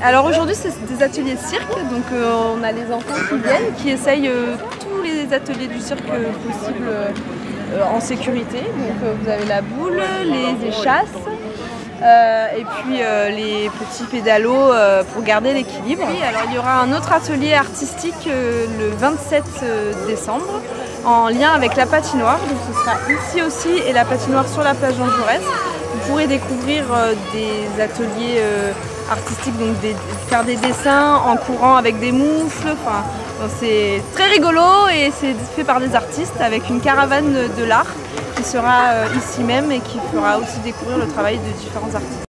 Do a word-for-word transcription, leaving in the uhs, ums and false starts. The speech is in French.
Alors aujourd'hui c'est des ateliers cirque, donc euh, on a les enfants qui viennent, qui essayent euh, tous les ateliers du cirque euh, possibles euh, en sécurité. Donc euh, vous avez la boule, les échasses, euh, et puis euh, les petits pédalos euh, pour garder l'équilibre. Oui, alors il y aura un autre atelier artistique euh, le vingt-sept décembre en lien avec la patinoire, donc ce sera ici aussi et la patinoire sur la plage Jean Jaurès. Vous pourrez découvrir euh, des ateliers euh, artistiques, donc des, faire des dessins en courant avec des moufles. Enfin, c'est très rigolo et c'est fait par des artistes avec une caravane de l'art qui sera euh, ici même et qui fera aussi découvrir le travail de différents artistes.